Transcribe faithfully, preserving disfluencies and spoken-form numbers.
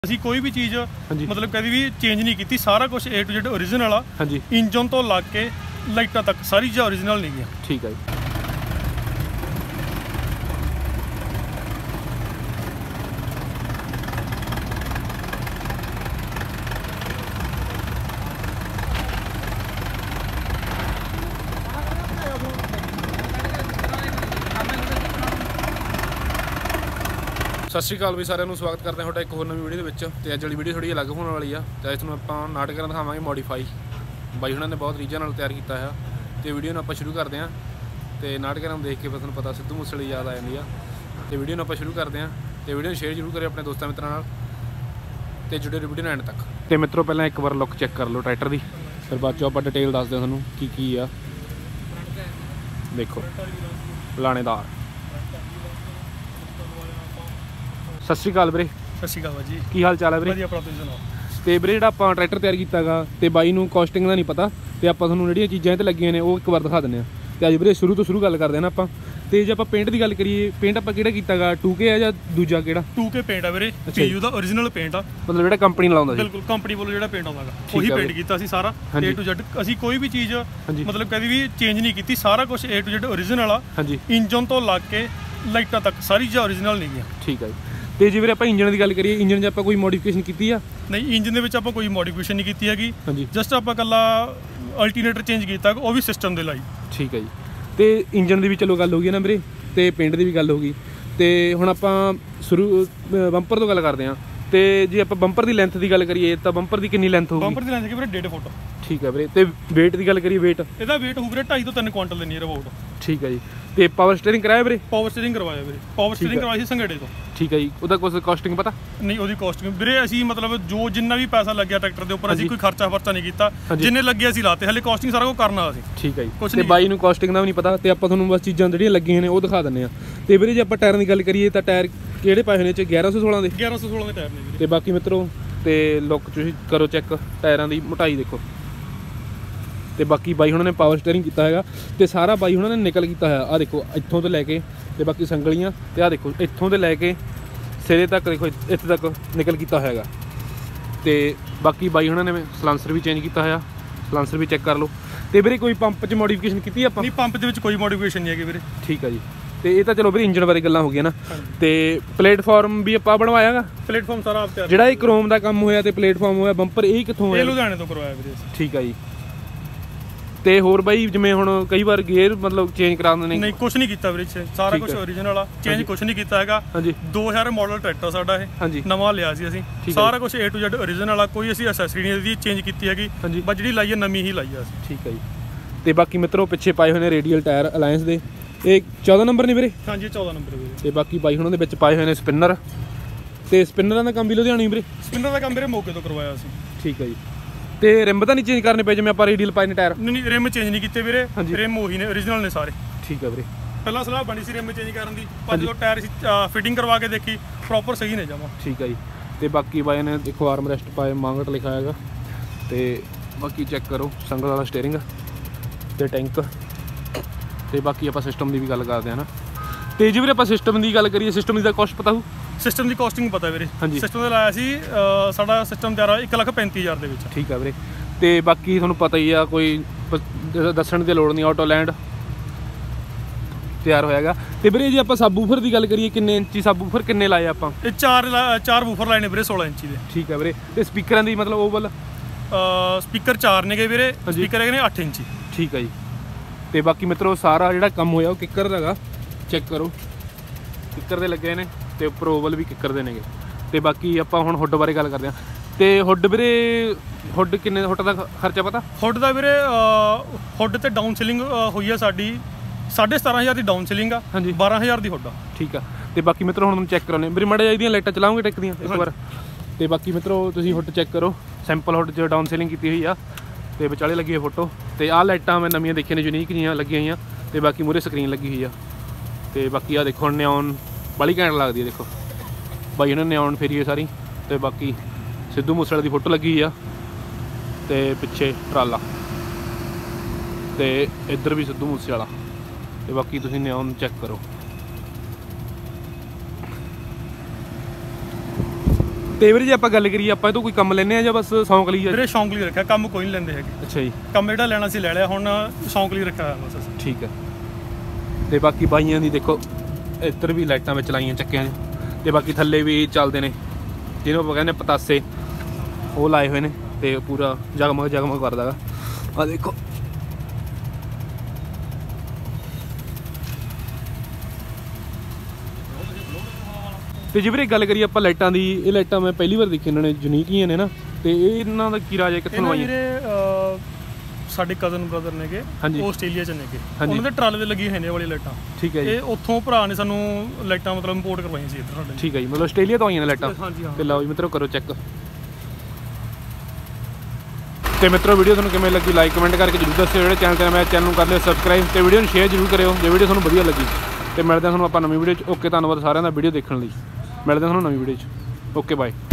ਅਸੀਂ ਕੋਈ ਵੀ ਚੀਜ਼ मतलब कभी भी चेंज नहीं की, सारा कुछ ए टू जेड ओरिजिनल आ। इंजन तो लग के लाइटां तक सारी चीज़ां ओरिजिनल नहीं है। ठीक है जी। सत श्री अकाल भी सारे स्वागत करते हैं एक होर नवी वीडियो के। तो अज वाली वीडियो थोड़ी अलग होने वाली है। तो इस आप नाटक दिखावे मॉडिफाई बाई उन्होंने बहुत रीझां नाल तैयार किया है। तो वीडियो आप शुरू करते हैं। तो नाटक देख के तुहानूं पता सिद्धू मूसेवाले याद आ जाती है। तो वीडियो आप शुरू करते हैं। तो वीडियो शेयर जरूर करें अपने दोस्तों मित्रों नाल। तो जुड़े रहो वीडियो एंड तक। तो मित्रों पहले एक बार लुक चेक कर लो ट्रैक्टर की, फिर बाद चो आप डिटेल दसदे तुहानूं की की आ। देखो लाणेदार। सत श्री अकाल वीरे। सत श्री अकाल जी, की हाल चाल है वीरे? तो वीरे जो आप ट्रैक्टर तैयार किया तो बाई नूं कॉस्टिंग का नहीं पता, तो आप जो चीज़ां इत्ते लगियां ने वो एक बार दिखा दें। तो अज वीरे शुरू तो शुरू गल करते हैं आप। तो जो आप पेंट की गल करिए, पेंट आप किहड़ा कीता टू के है या दूजा किहड़ा? टू के पेंट है वीरे, पीयू दा ओरिजिनल पेंट आ। मतलब जिहड़ा कंपनी लाउंदा सी? बिल्कुल कंपनी वालों जिहड़ा पेंट आउंदा ओही पेंट कीता सी सारा ए टू जेड। असीं कोई भी चीज़ मतलब कभी भी चेंज नहीं की, सारा कुछ ए टू जेड ओरिजिनल आ। इंजन तो लग के लाइटां तक सारी चीज़ां ओरिजिनल नहीं है। ठीक है। तो जी वीरे आप इंजन की गल करिए, इंजन आप कोई मॉडिफिकेशन की है? नहीं, इंजन के आप कोई मॉडिफिकेशन नहीं की हैगी। जस्ट आप कला अल्टरनेटर चेंज किया, वो भी सिस्टम के लाई। ठीक है जी। तो इंजन की भी चलो गल हो गई ना वीरे, तो पेंट की भी गल हो गई। तो हुण आपां शुरू बंपर तो गल करते हैं। तो जे आप बंपर की लेंथ की गल करिए तो बंपर की कितनी लेंथ होगी? बंपर की लेंथ है डेढ़ फुट। ठीक है वीरे। तो वेट की गल करिए, वेट इसका वेट हो वीरे ढाई तो तीन क्वांटल के नियर अबाउट। ठीक है जी। तो पावर स्टीयरिंग कराया वीरे? पावर स्टीयरिंग करवाया वीरे, पावर स्टीयरिंग करवाई सी संघेड़े तो। ठीक है जी। उसका कुछ कॉस्टिंग पता नहीं? उसकी कॉस्टिंग वीरे असीं मतलब जो जिन्ना भी पैसा लग्या ट्रैक्टर के उपर असीं कोई खर्चा फर्चा नहीं किया, जिन्ने लगे असीं लाते, हले कॉस्टिंग सारा कुछ करना असीं। ठीक है जी। कुछ नहीं, बाई नूं कॉस्टिंग का भी नहीं पता। तो आप तुहानूं बस चीज़ां जिहड़ियां लगियां ने वो दिखा दिंदे आ। तो वीरे जे आप टायर की गल करिए तो टायर किहड़े पाए होने ग्यारह सौ सोलह के? ग्यारह सौ सोलह के टायर ने। तो बाकी मित्रों तो लुक तुसीं करो चैक, टायरां की मोटाई देखो। तो बाकी बाई उन्होंने पावर स्टीयरिंग किया है। तो सारा बाई उन्होंने निकल किया है। आ देखो इत्थों तो लैके तो बाकी संगलियाँ, तो आ देखो इत्थों तो लैके सिरे तक देखो इत्थे तक निकल किया है। तो बाकी बाई उन्होंने सलांसर भी चेंज किया है, सलांसर भी चेक कर लो। तो वीरे कोई पंप च मॉडिफिकेशन की आप? नहीं, पंप के कोई मॉडिफिकेशन नहीं है वीरे। ठीक है जी। तो ये तो चलो वीरे इंजन बारे गल्लां हो गई ना। तो प्लेटफॉर्म भी आप बनवाया गा? प्लेटफॉर्म सारा आप जिहड़ा ये क्रोम का काम होया तो प्लेटफॉर्म होया बंपर ये कित्थों होया? लुधियाने तो करवाया वीरे। ठीक है जी। तो होर बाई जिवें हुण कई बार गेयर मतलब चेंज करा दिंदे ने? नहीं, कुछ नहीं किया वीरे, सारा कुछ ओरिजिनल आ, चेंज कुछ नहीं किया हैगा। दो हज़ार मॉडल ट्रैक्टर साडा है, नवां लिया सी असीं, सारा कुछ ए टू जेड ओरिजिनल आ। कोई असीं असैसरी नहीं चेंज की हैगी, बस जिहड़ी लाई है नवीं ही लाई है। ठीक है जी। तो बाकी मित्रों पिछे पाए हुए रेडियल टायर अलायंस के, ये चौदह नंबर ने वीरे? हाँ जी, चौदह नंबर वीरे। तो बाकी बाई उन्होंने विच पाए हुए स्पिनर। तो स्पिनर का काम भी लुधियाने वीरे? स्पिनर का काम वीरे मौके तो करवाया सी। ठीक है जी। तो रिम तो नहीं चेंज करने पे जिवें आपां रेडियल पाए ने टायर? नहीं, रिम चेंज नहीं किए वीरे, रिम वही ने ओरिजिनल ने सारे। ठीक है वीरे। पहला सलाह बनी सी रिम चेंज करने की, पर जो टायर फिटिंग करवा के देखी प्रॉपर सही ने जावा। ठीक है जी। तो बाकी बाई ने देखो आर्म रेस्ट पाए, मांगट लिखा है। तो बाकी चेक करो संगल वाला स्टेयरिंग तो टैंक। तो बाकी आप सिस्टम की भी गल करते हैं ना। तो जी वीरे आप सिस्टम की गल करिए, सिस्टम की कॉस्ट पता हो? सिस्टम की कॉस्टिंग पता वीरे? हाँ जी। सिस्टम लाया सी साडा सिस्टम तैयार एक लख पैंती हज़ार दे विच। ठीक है वीरे। तो बाकी तुहानूं पता ही आ, कोई दस्सण की लोड़ नहीं, ऑटो लैंड तैयार होएगा। तो वीरे जी आप सबवूफर की गल करिए, किन्ने इंची सबवूफर किन्ने लाए आप? चार चार वूफर लाए ने वीरे सोलह इंची के। ठीक है वीरे। तो स्पीकर की मतलब ओवल स्पीकर चार ने गए वीरे, स्पीकर है अठ इंची। ठीक है जी। तो बाकी मित्रों सारा जो कम होया किकर का चेक करो, किकर के लगे ने, तो उपर ओवल भी किकर के ने। तो बाकी आप हुण हुड बारे गल करते हैं। तो हुड वीरे हुड किन्ने हुड का खर्चा पता? हुड का वीरे हुड तो डाउन सीलिंग हुई है साडी साढ़े सतारह हज़ार की डाउन सीलिंग आ। हाँ जी। बारह हज़ार की हुड आ। ठीक है। तो बाकी मित्रों हुण चेक कराने वीरे माड़े जिहियां लाइटां चलाओगे टेक दियां एक बार। तो बाकी मित्रों तुसीं हुड चेक करो, सैंपल हुड जो डाउन सीलिंग की हुई आ। तो विचाले लगी है फोटो। तो आह लाइटां मैं नवीं देखियां ने, यूनीक जिहियां लगी हुई। तो बाकी मूहरे स्क्रीन लगी हुई है। तो बाकी आ देखो न्योन बड़ी घैंट लगती है। देखो भाई उन्होंने न्योन फेरी है सारी। तो बाकी सिद्धू मूसेवाले की फोटो लगी हुई है। तो पिछे ट्राला, तो इधर भी सिद्धू मूसेवाला। तो बाकी तुसीं न्योन चेक करो। ਤੇ ਵੀਰੇ ਜੇ ਆਪਾਂ ਗੱਲ ਕਰੀਏ ਆਪਾਂ ਇਹ ਤੋਂ ਕੋਈ ਕੰਮ ਲੈਨੇ ਆ ਜਾਂ ਬਸ ਸ਼ੌਂਕ ਲਈ? ਵੀਰੇ ਸ਼ੌਂਕ ਲਈ ਰੱਖਿਆ, ਕੰਮ ਕੋਈ ਨਹੀਂ ਲੈਂਦੇ ਹੈਗੇ। ਅੱਛਾ ਜੀ, ਕੰਮ ਜਿਹੜਾ ਲੈਣਾ ਸੀ ਲੈ ਲਿਆ, ਹੁਣ ਸ਼ੌਂਕ ਲਈ ਰੱਖਿਆ ਬਸ ਅਸੀਂ। ਠੀਕ ਹੈ। ਤੇ ਬਾਕੀ ਬਾਈਆਂ ਦੀ ਦੇਖੋ ਇੱਧਰ ਵੀ ਲਾਈਟਾਂ ਵਿੱਚ ਲਾਈਆਂ ਚੱਕਿਆਂ 'ਚ, ਤੇ ਬਾਕੀ ਥੱਲੇ ਵੀ ਚੱਲਦੇ ਨੇ ਜਿਹਨੂੰ ਆਪਾਂ ਕਹਿੰਦੇ ਪਤਾਸੇ, ਉਹ ਲਾਏ ਹੋਏ ਨੇ ਤੇ ਪੂਰਾ ਜਗਮਗ ਜਗਮਗ ਕਰਦਾ ਗਾ। ਆ ਦੇਖੋ ਤੇ ਜੇ ਵੀਰੇ ਗੱਲ ਕਰੀਏ ਆਪਾਂ ਲਾਈਟਾਂ ਦੀ, ਇਹ ਲਾਈਟਾਂ ਮੈਂ ਪਹਿਲੀ ਵਾਰ ਦੇਖੀ, ਇਹਨਾਂ ਨੇ ਯੂਨੀਕ ਹੀ ਨੇ ਨਾ। ਤੇ ਇਹ ਇਹਨਾਂ ਦਾ ਕੀ ਰਾਜ ਹੈ, ਕਿੱਥੋਂ ਆਈਆਂ? ਵੀਰੇ ਸਾਡੇ ਕਜ਼ਨ ਬ੍ਰਦਰ ਨੇਗੇ, ਉਹ ਆਸਟ੍ਰੇਲੀਆ 'ਚ ਨੇਗੇ, ਉਹਨਾਂ ਦੇ ਟਰਾਲੇ ਤੇ ਲੱਗੀ ਹੋਈਆਂ ਨੇ ਵਾਲੀ ਲਾਈਟਾਂ। ਠੀਕ ਹੈ ਜੀ। ਇਹ ਉੱਥੋਂ ਭਰਾ ਨੇ ਸਾਨੂੰ ਲਾਈਟਾਂ ਮਤਲਬ ਇੰਪੋਰਟ ਕਰਵਾਈਆਂ ਸੀ ਇੱਧਰ ਸਾਡੇ। ਠੀਕ ਹੈ ਜੀ, ਮਤਲਬ ਆਸਟ੍ਰੇਲੀਆ ਤੋਂ ਆਈਆਂ ਨੇ ਲਾਈਟਾਂ। ਹਾਂਜੀ ਹਾਂ। ਤੇ ਲਓ ਜੀ ਮਿੱਤਰੋ ਕਰੋ ਚੈੱਕ। ਤੇ ਮਿੱਤਰੋ ਵੀਡੀਓ ਤੁਹਾਨੂੰ ਕਿਵੇਂ ਲੱਗੀ ਲਾਈਕ ਕਮੈਂਟ ਕਰਕੇ ਜ਼ਰੂਰ ਦੱਸਿਓ। ਜਿਹੜੇ ਚੈਨਲ ਤੇ ਮੈਂ ਚੈਨਲ ਨੂੰ ਕਰ ਲਿਓ ਸਬਸਕ੍ਰਾਈਬ, ਤੇ ਵੀਡੀਓ ਨੂੰ ਸ਼ੇਅਰ ਜ਼ਰੂਰ ਕਰਿਓ ਜੇ ਵੀਡੀਓ ਤੁਹਾਨੂੰ ਵਧੀਆ ਲੱਗੀ। ਤੇ ਮਿਲਦੇ ਹਾਂ ਤੁਹਾਨੂੰ ਆਪਾਂ ਨਵੀਂ ਵੀਡੀਓ 'ਚ। ਓਕੇ, ਧੰਨਵਾਦ ਸਾਰਿਆਂ ਦਾ ਵੀਡੀਓ ਦੇਖਣ ਲਈ। ਮਿਲਦੇ ਹਾਂ ਤੁਹਾਨੂੰ ਨਵੀਂ ਵੀਡੀਓ 'ਚ। Okay bye.